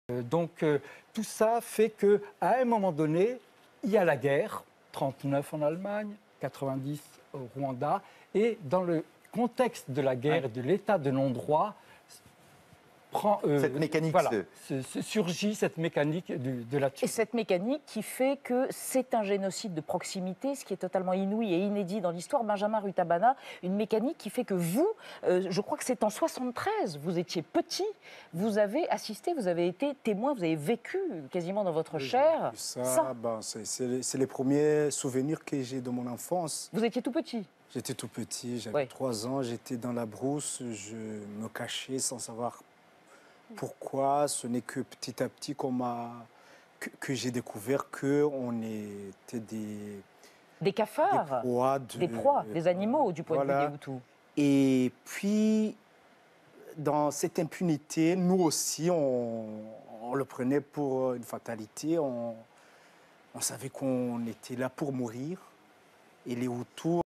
Tout ça fait qu'à un moment donné, il y a la guerre, 39 en Allemagne, 90 au Rwanda, et dans le contexte de la guerre et de l'état de non-droit, cette mécanique surgit cette mécanique de la tuerie. Et cette mécanique qui fait que c'est un génocide de proximité, ce qui est totalement inouï et inédit dans l'histoire. Benjamin Rutabana, une mécanique qui fait que vous, je crois que c'est en 73, vous étiez petit, vous avez assisté, vous avez été témoin, vous avez vécu quasiment dans votre chair. C'est les premiers souvenirs que j'ai de mon enfance. Vous étiez tout petit? J'étais tout petit, j'avais 3 ans, j'étais dans la brousse, je me cachais sans savoir pourquoi. Ce n'est que petit à petit que j'ai découvert qu'on était des cafards, des proies, des animaux du point de vue des Hutus. Et puis, dans cette impunité, nous aussi, on le prenait pour une fatalité. On savait qu'on était là pour mourir. Et les Hutus